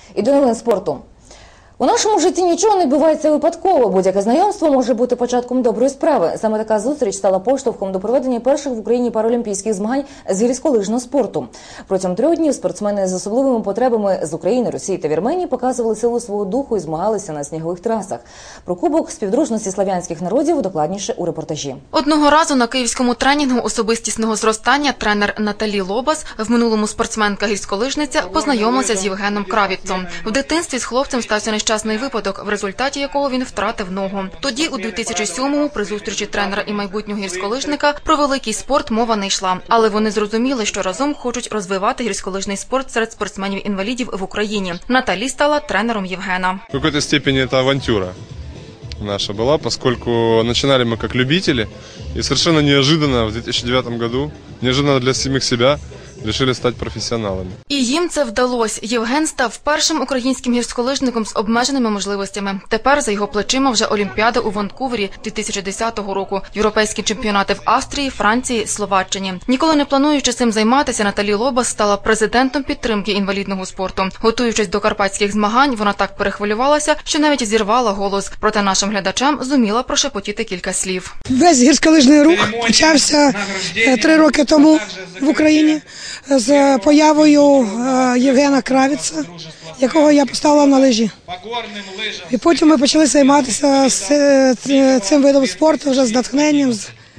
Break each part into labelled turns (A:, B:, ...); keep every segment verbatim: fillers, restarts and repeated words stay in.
A: І до новин спорту. У нашому житті нічого не відбувається випадково. Будь-яке знайомство може бути початком доброї справи. Саме така зустріч стала поштовхом до проведення перших в Україні паралімпійських змагань з гірськолижного спорту. Протягом трьох днів спортсмени з особливими потребами з України, Росії та Вірменії показували силу свого духу і змагалися на снігових трасах. Про Кубок співдружності слав'янських народів докладніше у репортажі.
B: Одного разу на київському тренінгу особистісного зростання тренер Наталі Лобас, в минулому спортсменка-гірськолижниця, познайомилася з Євгеном Кравіцом. В дитинстві з хлопцем стався нещасний випадок, в результаті якого він втратив ногу. Тоді, у дві тисячі сьомому, при зустрічі тренера і майбутнього гірськолижника, про великий спорт мова не йшла. Але вони зрозуміли, що разом хочуть розвивати гірськолижний спорт серед спортсменів-інвалідів в Україні. Наталі стала тренером Євгена.
C: В какой-то степени это авантюра наша была, поскольку начинали мы как любители, и совершенно неожиданно в две тысячи девятом году, неожиданно для самих себя, решили стати професіоналами.
B: І їм це вдалося. Євген став першим українським гірськолижником з обмеженими можливостями. Тепер за його плечима вже Олімпіади у Ванкувері дві тисячі десятого року, європейські чемпіонати в Австрії, Франції, Словаччині. Ніколи не плануючи цим займатися, Наталі Лобас стала президентом підтримки інвалідного спорту. Готуючись до карпатських змагань, вона так перехвилювалася, що навіть зірвала голос. Проте нашим глядачам зуміла прошепотіти кілька слів.
D: Весь гірськолижний рух почався три роки тому в Україні з появою Євгена Кравіца, якого я поставила на лижі. І потім ми почали займатися цим видом спорту вже з натхненням.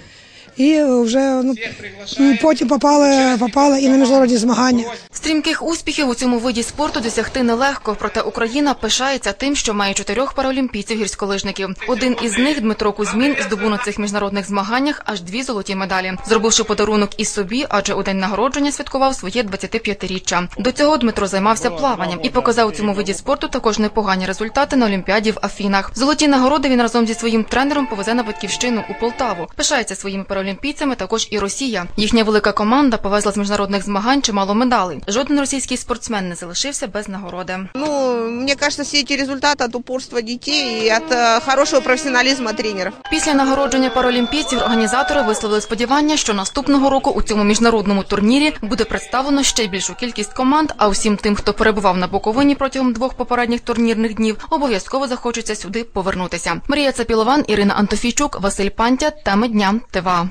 D: І вже ну, потім попали, попали і на міжнародні змагання.
B: Стрімких успіхів у цьому виді спорту досягти нелегко, проте Україна пишається тим, що має чотирьох паралімпійців-гірськолижників. Один із них, Дмитро Кузьмін, здобув на цих міжнародних змаганнях аж дві золоті медалі, зробивши подарунок і собі, адже у день нагородження святкував своє двадцятип'ятиріччя. До цього Дмитро займався плаванням і показав у цьому виді спорту також непогані результати на Олімпіаді в Афінах. Золоті нагороди він разом зі своїм тренером повезе на батьківщину у Полтаву. Пишається своїми паралімпійцями також і Росія. Їхня велика команда повезла з міжнародних змагань чимало медалей. Жоден російський спортсмен не залишився без нагороди.
E: Ну, мені кажется, всі ці результати від упорства дітей і від хорошого професіоналізму тренерів.
B: Після нагородження паралімпійців організатори висловили сподівання, що наступного року у цьому міжнародному турнірі буде представлено ще більшу кількість команд, а усім тим, хто перебував на Буковині протягом двох попередніх турнірних днів, обов'язково захочеться сюди повернутися. Марія Цапілован, Ірина Антофійчук, Василь Пантя. Теми дня. ТВА.